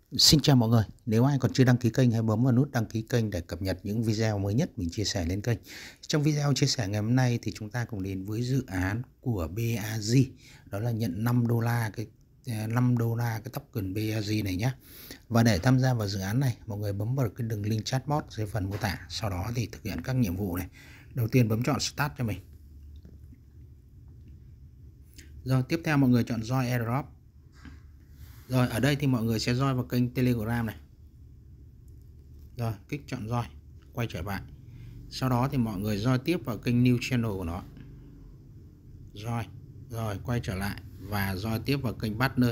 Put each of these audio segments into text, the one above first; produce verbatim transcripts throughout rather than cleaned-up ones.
Xin chào mọi người, nếu ai còn chưa đăng ký kênh hãy bấm vào nút đăng ký kênh để cập nhật những video mới nhất mình chia sẻ lên kênh. Trong video chia sẻ ngày hôm nay thì chúng ta cùng đến với dự án của bê a giê, đó là nhận năm đô la cái năm đô la cái token bê a giê này nhé. Và để tham gia vào dự án này, mọi người bấm vào cái đường link chatbot dưới phần mô tả, sau đó thì thực hiện các nhiệm vụ này. Đầu tiên bấm chọn Start cho mình. Rồi tiếp theo mọi người chọn Join Airdrop. Rồi ở đây thì mọi người sẽ join vào kênh Telegram này. Rồi kích chọn join, quay trở lại. Sau đó thì mọi người join tiếp vào kênh New Channel của nó. Join, rồi quay trở lại và join tiếp vào kênh Partner.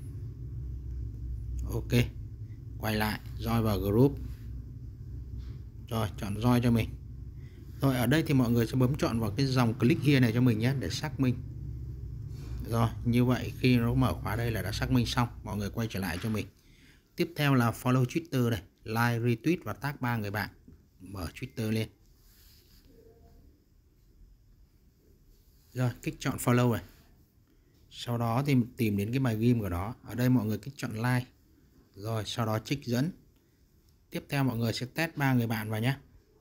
Ok, quay lại, join vào group. Rồi chọn join cho mình. Rồi ở đây thì mọi người sẽ bấm chọn vào cái dòng click here này cho mình nhé, để xác minh. Rồi như vậy khi nó mở khóa đây là đã xác minh xong. Mọi người quay trở lại cho mình. Tiếp theo là follow Twitter này, like, retweet và tag ba người bạn. Mở Twitter lên. Rồi kích chọn follow này. Sau đó thì tìm đến cái bài game của đó. Ở đây mọi người kích chọn like. Rồi sau đó trích dẫn. Tiếp theo mọi người sẽ test ba người bạn vào nhé.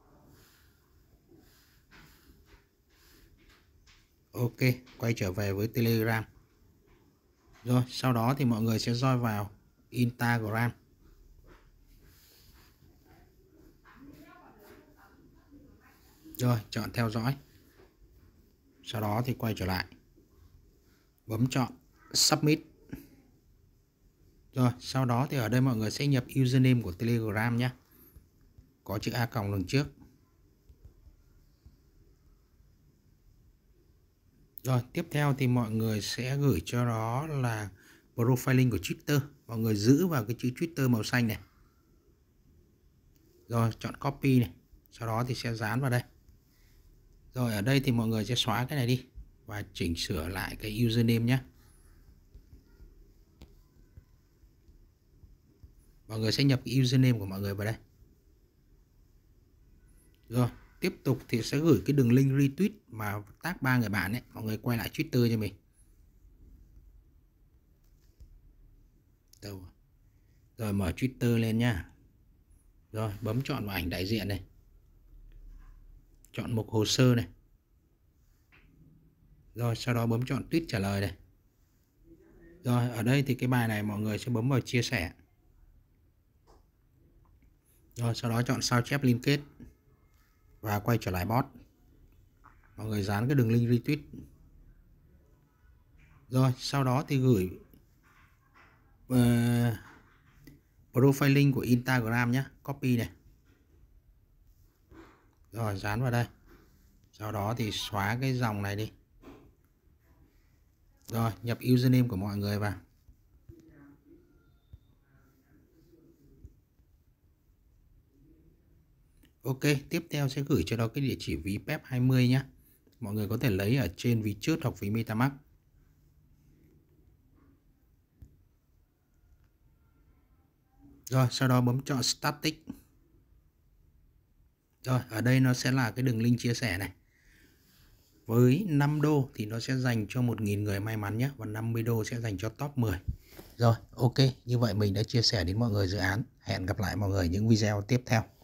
Ok, quay trở về với Telegram. Rồi sau đó thì mọi người sẽ join vào Instagram. Rồi chọn theo dõi. Sau đó thì quay trở lại. Bấm chọn Submit. Rồi sau đó thì ở đây mọi người sẽ nhập username của Telegram nhé. Có chữ A còng đằng trước. Rồi tiếp theo thì mọi người sẽ gửi cho nó là profile link của Twitter. Mọi người giữ vào cái chữ Twitter màu xanh này. Rồi chọn copy này. Sau đó thì sẽ dán vào đây. Rồi ở đây thì mọi người sẽ xóa cái này đi và chỉnh sửa lại cái username nhé. Mọi người sẽ nhập cái username của mọi người vào đây. Rồi tiếp tục thì sẽ gửi cái đường link retweet mà tag ba người bạn ấy. Mọi người quay lại Twitter cho mình. Đâu? Rồi mở Twitter lên nhá. Rồi bấm chọn vào ảnh đại diện này. Chọn mục hồ sơ này. Rồi sau đó bấm chọn tweet trả lời này. Rồi ở đây thì cái bài này mọi người sẽ bấm vào chia sẻ. Rồi sau đó chọn sao chép liên kết và quay trở lại bot. Mọi người dán cái đường link retweet. Rồi sau đó thì gửi uh, profile link của Instagram nhé, copy này. Rồi dán vào đây. Sau đó thì xóa cái dòng này đi. Rồi nhập username của mọi người vào. Ok, tiếp theo sẽ gửi cho nó cái địa chỉ ví pep hai mươi nhé. Mọi người có thể lấy ở trên ví trước hoặc ví MetaMask. Rồi sau đó bấm chọn Static. Rồi ở đây nó sẽ là cái đường link chia sẻ này. Với năm đô thì nó sẽ dành cho một nghìn người may mắn nhé. Và năm mươi đô sẽ dành cho top mười. Rồi ok, như vậy mình đã chia sẻ đến mọi người dự án. Hẹn gặp lại mọi người những video tiếp theo.